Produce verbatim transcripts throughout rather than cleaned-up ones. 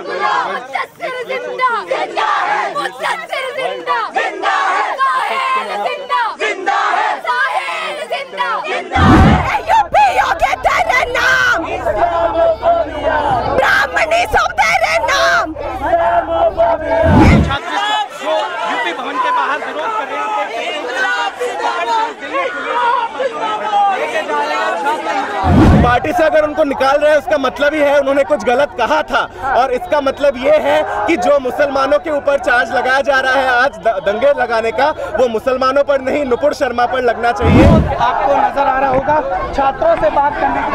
मुदस्सिर जिंदा जिंदा है, मुदस्सिर जिंदा जिंदा है, साहिल जिंदा जिंदा है, साहिल जिंदा जिंदा है। यूपीओ के तेरे नाम ब्राह्मणी सब तेरे नाम। छात्र जो यूपी भवन के बाहर विरोध कर रहे थे, पार्टी से अगर उनको निकाल रहे हैं उसका मतलब ही है उन्होंने कुछ गलत कहा था, और इसका मतलब ये है कि जो मुसलमानों के ऊपर चार्ज लगाया जा रहा है आज दंगे लगाने का, वो मुसलमानों पर नहीं नुपुर शर्मा पर लगना चाहिए। आपको नजर आ रहा होगा छात्रों से बात करने की।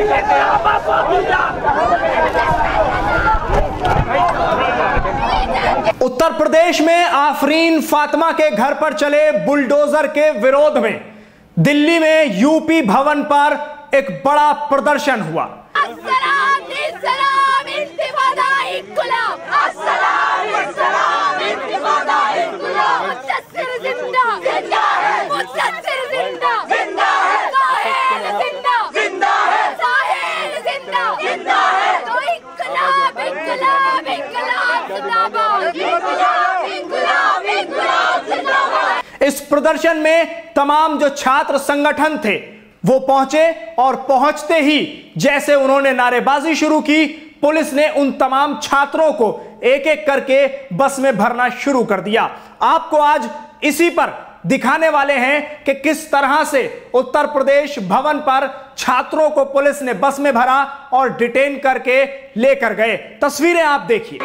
उत्तर प्रदेश में आफरीन फातिमा के घर पर चले बुलडोजर के विरोध में दिल्ली में यूपी भवन पर एक बड़ा प्रदर्शन हुआ। अस्सलाम अस्सलाम इंतिफादा इंक़िलाब, अस्सलाम अस्सलाम इंतिफादा इंक़िलाब। मुदस्सिर जिंदा जिंदा है, मुदस्सिर जिंदा जिंदा है, साहिल जिंदा जिंदा है, साहिल जिंदा जिंदा है। तो इंक़िलाब इंक़िलाब इंक़िलाब जिंदाबाद, इंक़िलाब इंक़िलाब इंक़िलाब जिंदाबाद। इस प्रदर्शन में तमाम जो छात्र संगठन थे वो पहुंचे, और पहुंचते ही जैसे उन्होंने नारेबाजी शुरू की, पुलिस ने उन तमाम छात्रों को एक एक करके बस में भरना शुरू कर दिया। आपको आज इसी पर दिखाने वाले हैं कि किस तरह से उत्तर प्रदेश भवन पर छात्रों को पुलिस ने बस में भरा और डिटेन करके लेकर गए। तस्वीरें आप देखिए।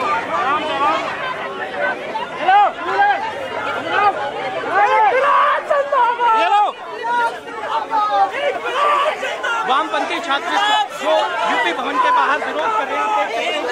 वामपंथी छात्र जो यूपी भवन के बाहर विरोध कर रहे थे,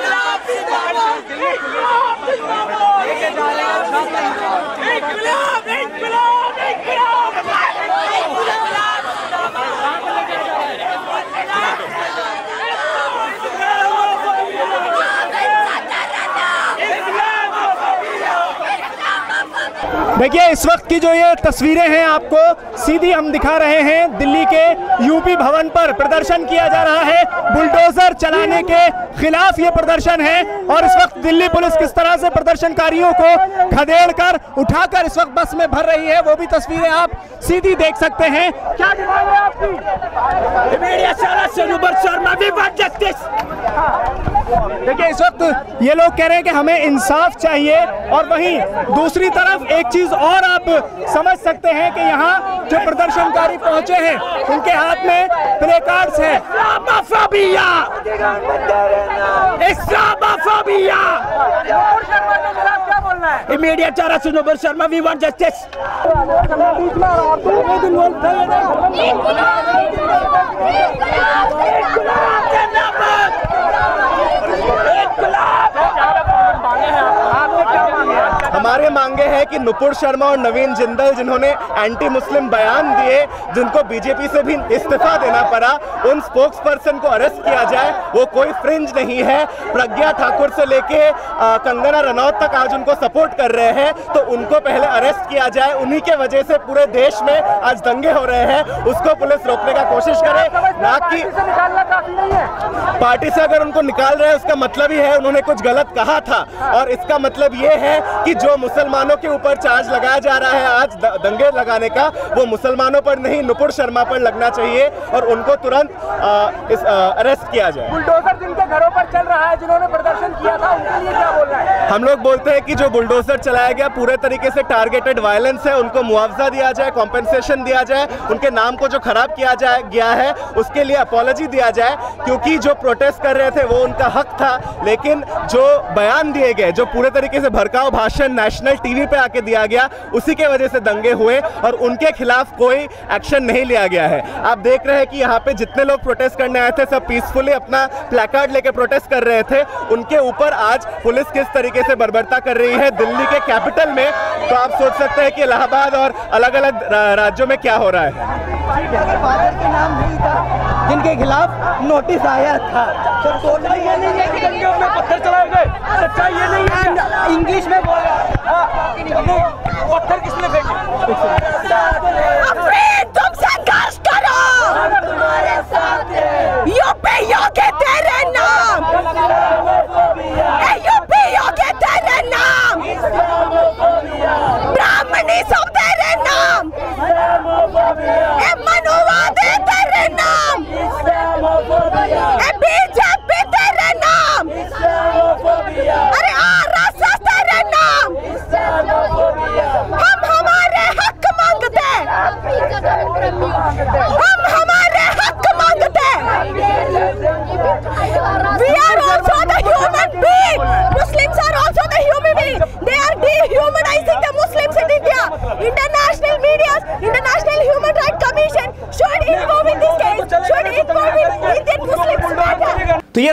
देखिए इस वक्त की जो ये तस्वीरें हैं आपको सीधी हम दिखा रहे हैं, दिल्ली के यूपी भवन पर प्रदर्शन किया जा रहा है। बुलडोजर चलाने के खिलाफ ये प्रदर्शन है, और इस वक्त दिल्ली पुलिस किस तरह से प्रदर्शनकारियों को खदेड़कर उठाकर इस वक्त बस में भर रही है, वो भी तस्वीरें आप सीधी देख सकते हैं। क्या डिमांड है आपकी? देखिए इस वक्त ये लोग कह रहे हैं कि हमें इंसाफ चाहिए, और वहीं दूसरी तरफ एक चीज और आप समझ सकते हैं कि यहाँ जो प्रदर्शनकारी पहुंचे हैं उनके हाथ में प्ले कार्ड्स हैं। Islamophobia, Islamophobia. क्या बोलना है? Immediate arrest Nupur Sharma, we want justice. हमारे मांगे हैं कि नुपुर शर्मा और नवीन जिंदल जिन्होंने एंटी मुस्लिम बयान दिए, जिनको बीजेपी से भी इस्तीफा देना पड़ा, उन स्पोक्स पर्सन को अरेस्ट किया जाए। वो कोई फ्रिंज नहीं है। प्रज्ञा ठाकुर से लेके कंगना रनौत तक आज उनको सपोर्ट कर रहे हैं, तो उनको पहले अरेस्ट किया जाए। उन्हीं के वजह से पूरे देश में आज दंगे हो रहे हैं, उसको पुलिस रोकने का कोशिश करे, ना कि पार्टी से अगर उनको निकाल रहे हैं उसका मतलब ही है उन्होंने कुछ गलत कहा था, और इसका मतलब ये है कि जो मुसलमानों के ऊपर चार्ज लगाया जा रहा है आज दंगे लगाने का, वो मुसलमानों पर नहीं नुपुर शर्मा पर लगना चाहिए, और उनको तुरंत आ, इस, आ, अरेस्ट किया जाए। बुलडोजर जिनके घरों पर चल रहा है, जिन्होंने प्रदर्शन किया था, उनके लिए क्या बोलना है? हम लोग बोलते हैं कि जो बुलडोजर चलाया गया पूरे तरीके से टारगेटेड वायलेंस है, उनको मुआवजा दिया जाए, कॉम्पेंसेशन दिया जाए, उनके नाम को जो खराब किया जाए गया है उसके लिए अपॉलॉजी दिया जाए, क्योंकि जो प्रोटेस्ट कर रहे थे वो उनका हक था, लेकिन जो बयान दिए गए, जो पूरे तरीके से भड़काऊ भाषण नेशनल टीवी पे आके दिया गया, उसी के वजह से दंगे हुए, और उनके खिलाफ कोई एक्शन नहीं लिया गया है। आप देख रहे हैं कि यहाँ पे जितने लोग प्रोटेस्ट करने आए थे सब पीसफुली अपना प्लेकार्ड लेके प्रोटेस्ट कर रहे थे, उनके ऊपर आज पुलिस किस तरीके से बर्बरता कर रही है दिल्ली के कैपिटल में, तो आप सोच सकते हैं कि इलाहाबाद और अलग अलग राज्यों में क्या हो रहा है। फादर के नाम नहीं था जिनके खिलाफ नोटिस आया था, तो सोचना ये नहीं है कि दंगे में पत्थर चलाए गए, सच्चाई ये नहीं है। इंग्लिश में बोला पत्थर किसने फेंके? तुम संघर्ष करो, तुम्हारे साथ यूपी के तेरे नाम।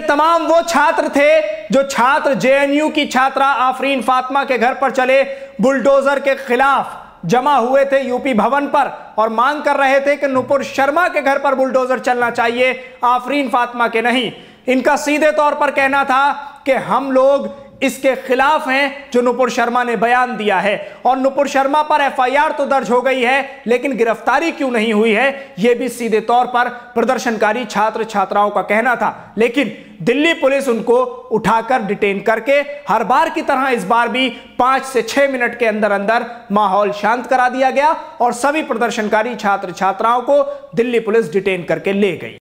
तमाम वो छात्र थे जो छात्र जेएनयू की छात्रा आफरीन फातिमा के घर पर चले बुलडोजर के खिलाफ जमा हुए थे यूपी भवन पर और मांग कर रहे थे कि नुपुर शर्मा के घर पर बुलडोजर चलना चाहिए, आफरीन फातिमा के नहीं। इनका सीधे तौर पर कहना था कि हम लोग इसके खिलाफ हैं जो नुपुर शर्मा ने बयान दिया है, और नुपुर शर्मा पर एफआईआर तो दर्ज हो गई है लेकिन गिरफ्तारी क्यों नहीं हुई है, यह भी सीधे तौर पर प्रदर्शनकारी छात्र छात्राओं का कहना था। लेकिन दिल्ली पुलिस उनको उठाकर डिटेन करके हर बार की तरह इस बार भी पांच से छह मिनट के अंदर अंदर माहौल शांत करा दिया गया और सभी प्रदर्शनकारी छात्र छात्राओं को दिल्ली पुलिस डिटेन करके ले गई।